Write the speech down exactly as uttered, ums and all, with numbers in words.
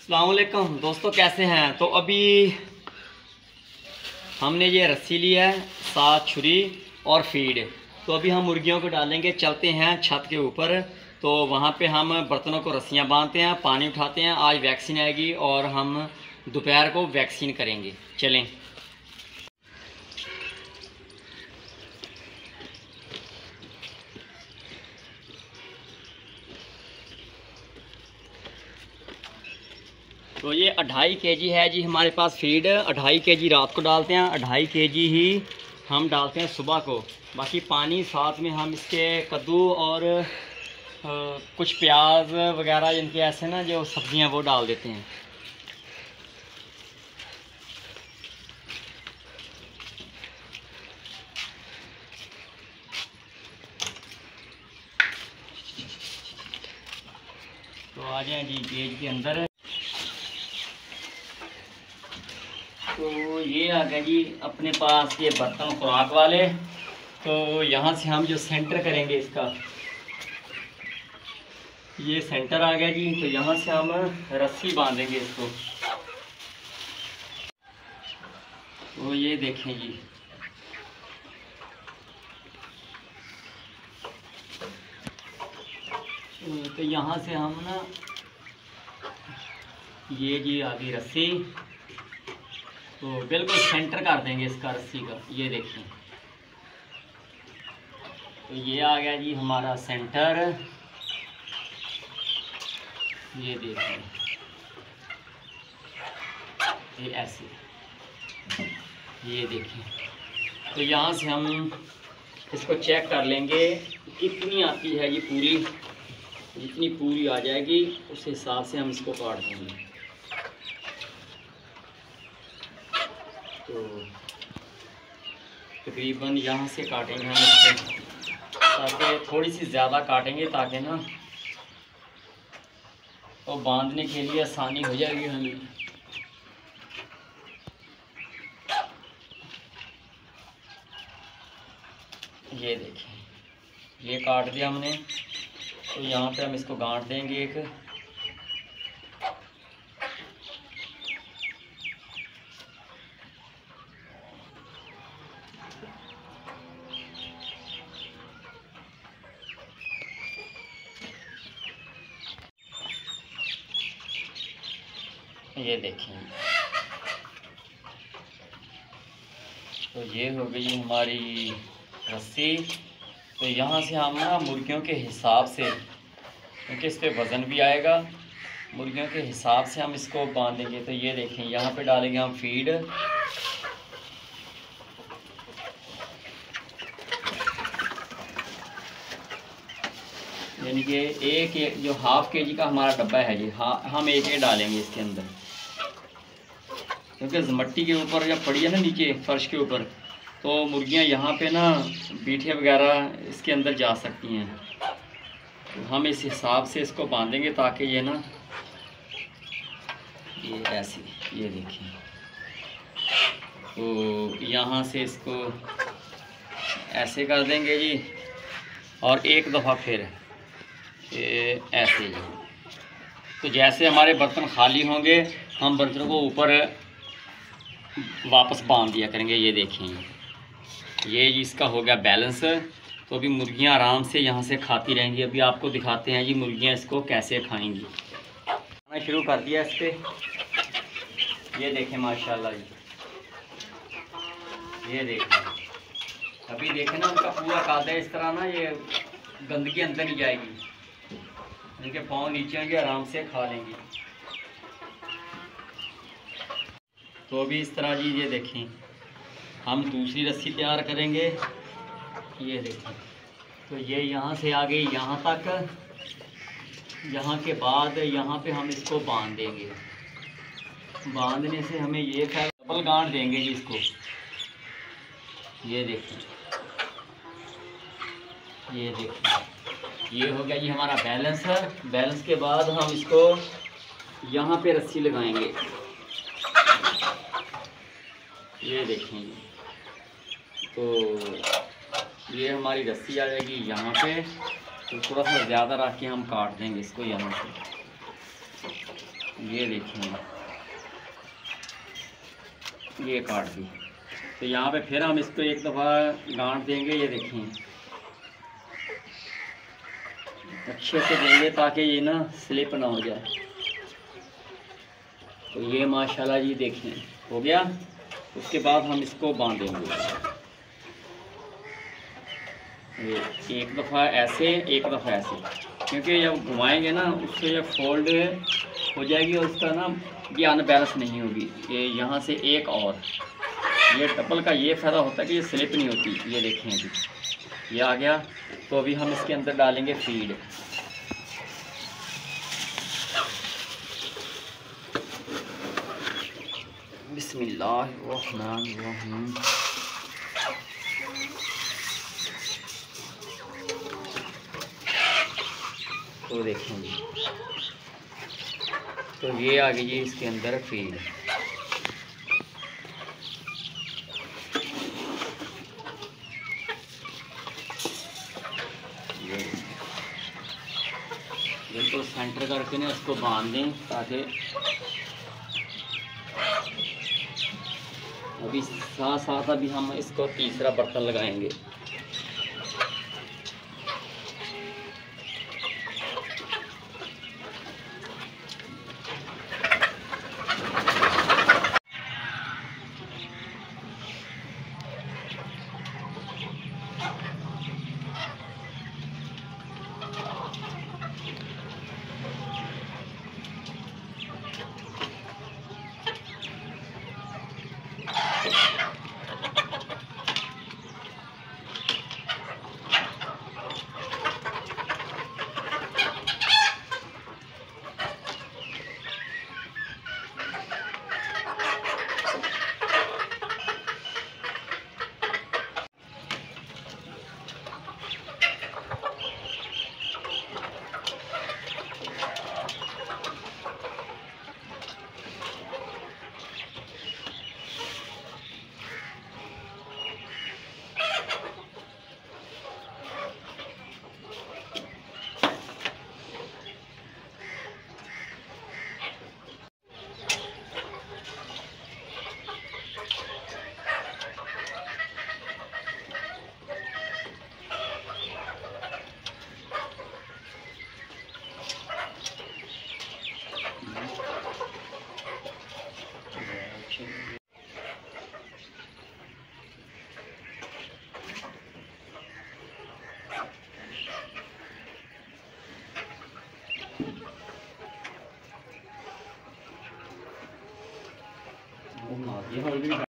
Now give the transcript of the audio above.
अस्सलाम वालेकुम दोस्तों, कैसे हैं। तो अभी हमने ये रस्सी ली है, साथ छुरी और फीड। तो अभी हम मुर्गियों को डालेंगे, चलते हैं छत के ऊपर। तो वहाँ पे हम बर्तनों को रस्सियाँ बांधते हैं, पानी उठाते हैं। आज वैक्सीन आएगी और हम दोपहर को वैक्सीन करेंगे। चलें। तो ये अढ़ाई केजी है जी हमारे पास फीड। अढ़ाई केजी रात को डालते हैं, अढ़ाई केजी ही हम डालते हैं सुबह को। बाकी पानी साथ में हम इसके कद्दू और आ, कुछ प्याज वगैरह इनके ऐसे ना जो सब्जियां वो डाल देते हैं। तो आ जाए जी केज के अंदर। तो ये आ गया जी अपने पास ये बर्तन खुराक वाले। तो यहाँ से हम जो सेंटर करेंगे इसका, ये सेंटर आ गया जी। तो यहाँ से हम रस्सी बांधेंगे इसको। तो ये देखें जी, तो यहाँ से हम ना ये जी आ गई रस्सी। तो बिल्कुल सेंटर कर देंगे इसका रस्सी का। ये देखिए, तो ये आ गया जी हमारा सेंटर। ये देखिए, ये ऐसे, ये देखिए। तो यहाँ से हम इसको चेक कर लेंगे कितनी आती है ये पूरी। जितनी पूरी आ जाएगी उस हिसाब से हम इसको काट देंगे। तो तकरीबन यहाँ से काटेंगे हम इसको, ताकि थोड़ी सी ज़्यादा काटेंगे ताकि ना वो तो बांधने के लिए आसानी हो जाएगी हमें। ये देखिए, ये काट दिया हमने। तो यहाँ पे हम इसको गांठ देंगे एक। ये देखें, तो ये हो गई हमारी रस्सी। तो यहाँ से हम ना मुर्गियों के हिसाब से, क्योंकि इस पे वज़न भी आएगा, मुर्गियों के हिसाब से हम इसको बांधेंगे। तो ये देखें, यहाँ पे डालेंगे हम फीड। यानी कि एक, एक जो हाफ के जी का हमारा डब्बा है जी, हाँ हम एक एक डालेंगे इसके अंदर। क्योंकि मट्टी के ऊपर जब पड़ी है ना नीचे फर्श के ऊपर, तो मुर्गियाँ यहाँ पे ना बीठे वगैरह इसके अंदर जा सकती हैं। तो हम इस हिसाब से इसको बांधेंगे ताकि ये ना, ये ऐसे, ये देखिए। तो यहाँ से इसको ऐसे कर देंगे जी, और एक दफ़ा फिर ये ऐसे जी। तो जैसे हमारे बर्तन खाली होंगे हम बर्तनों को ऊपर वापस बांध दिया करेंगे। ये देखें, ये जी इसका हो गया बैलेंस। तो अभी मुर्गियां आराम से यहाँ से खाती रहेंगी। अभी आपको दिखाते हैं जी मुर्गियां इसको कैसे खाएंगी। खाना शुरू कर दिया इस पर। ये देखें माशाल्लाह जी, ये देखें। अभी देखें ना उनका पूरा कादा इस तरह ना, ये गंदगी अंदर नहीं जाएगी। इनके पाँव नीचे होंगे, आराम से खा लेंगी। तो अभी इस तरह जी, ये देखें, हम दूसरी रस्सी तैयार करेंगे। ये देखें, तो ये यहाँ से आ गई यहाँ तक। यहाँ के बाद यहाँ पे हम इसको बांध देंगे। बांधने से हमें ये डबल गांठ देंगे जी इसको। ये देखें, ये देखें, ये हो गया जी हमारा बैलेंस है। बैलेंस के बाद हम इसको यहाँ पे रस्सी लगाएंगे। ये देखें, तो ये हमारी रस्सी आ जाएगी यहाँ पे। तो थोड़ा सा ज़्यादा रख के हम काट देंगे इसको यहाँ से। ये देखिए, ये काट दी। तो यहाँ पे फिर हम इसको एक दफ़ा गांठ देंगे। ये देखिए, अच्छे से देंगे ताकि ये ना स्लिप ना हो जाए। तो ये माशाल्लाह जी देखें हो गया। उसके बाद हम इसको बांधेंगे। ये एक दफ़ा ऐसे, एक दफ़ा ऐसे, क्योंकि जब घुमाएंगे ना उससे ये फोल्ड हो जाएगी और उसका ना ये अनबैलेंस नहीं होगी। ये यहाँ से एक और, ये डबल का ये फ़ायदा होता है कि ये स्लिप नहीं होती। ये देखें अभी ये आ गया। तो अभी हम इसके अंदर डालेंगे फीड। बिस्मिल्लाहिर्रहमानिर्रहीम। तो देखें जी, तो ये आ गई जी इसके अंदर फीड। बिल्कुल सेंटर करके ना इसको बांध दें ताकि अभी साथ साथ अभी हम इसको तीसरा बर्तन लगाएंगे। ये